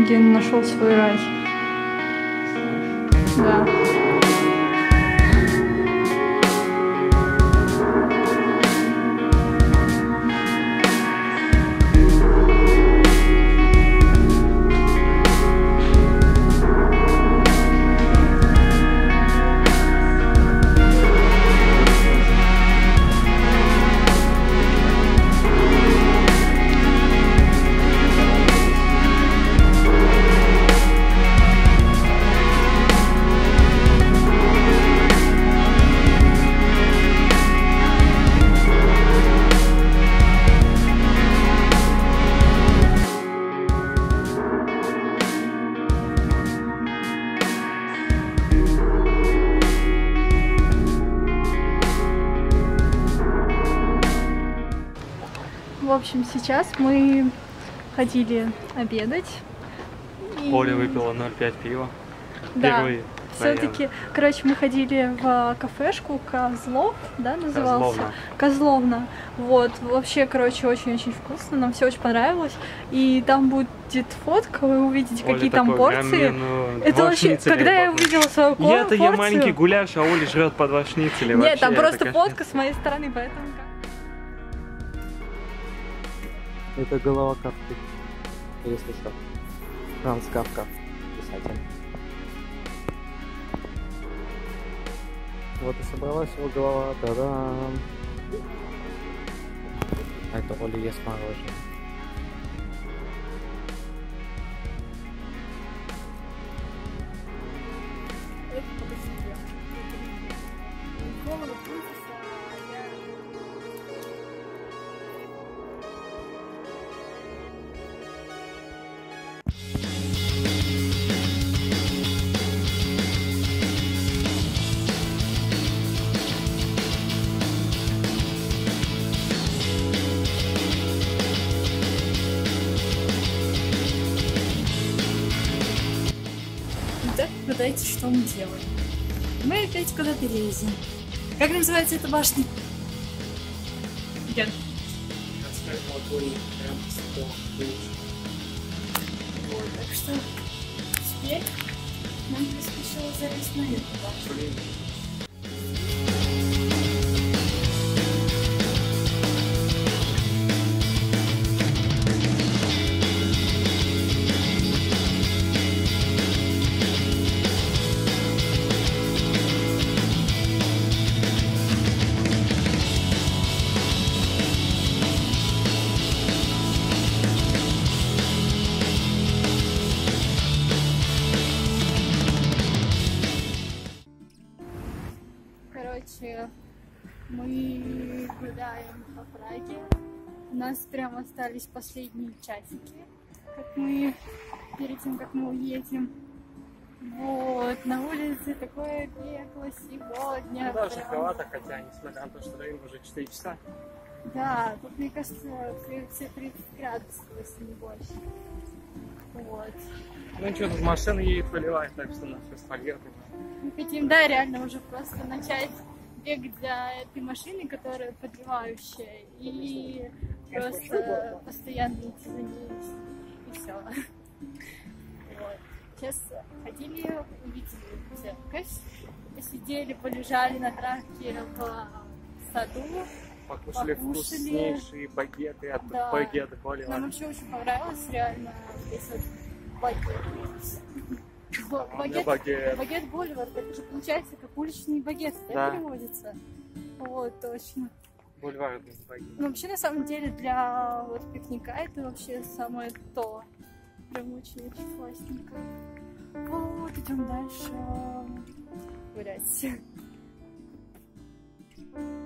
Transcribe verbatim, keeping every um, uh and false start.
где он нашел свой рай. Да. В общем, сейчас мы ходили обедать. И... Оля выпила ноль пять пива. Да, все-таки, короче, мы ходили в кафешку Козлов, да, назывался? Козловна. Козловна. Вот, вообще, короче, очень-очень вкусно, нам все очень понравилось. И там будет фотка, вы увидите, Оля какие там такой, порции. прям, ну, это вообще, когда я увидела свою порцию... Я-то я маленький гуляш, а Оля жрет по два шницеля. Нет, вообще, там просто это, фотка с моей стороны, поэтому... Это голова Кафки, если что. Франц Кафка, писатель. Вот и собралась его голова, та-дам! А это Оля ест мороженое. Итак, угадайте, что мы делаем. Мы опять куда-то лезем. Как называется эта башня? Ген. Вот, так что теперь нам приспичило залезть на эту башню. Короче, мы гуляем по Праге. У нас прям остались последние часики, как мы перед тем, как мы уедем. Вот, на улице такое пекло сегодня. Ну, даже прям... жарковато, хотя, несмотря на то, что время уже четыре часа. Да, тут, мне кажется, все тридцать градусов, если не больше. Вот. Ну что, тут машина едет, выливает, так что нас все спагетти. Мы хотим, да, реально уже просто начать бегать за этой машиной, которая подливающая, и просто постоянно идти за ней, и все. Вот. Сейчас ходили, увидели церковь, посидели, полежали на травке в саду, Покушали, покушали вкуснейшие багеты от да. багета Оли. Нам вообще очень понравилось, реально, весь этот багет. Багет, багет. багет Боливар, это же получается как уличный багет, да, Да. переводится? Вот, точно. Бульвар без багета. Ну, вообще, на самом деле, для вот пикника это вообще самое то. Прям очень-очень классненько. Вот, идем дальше гулять.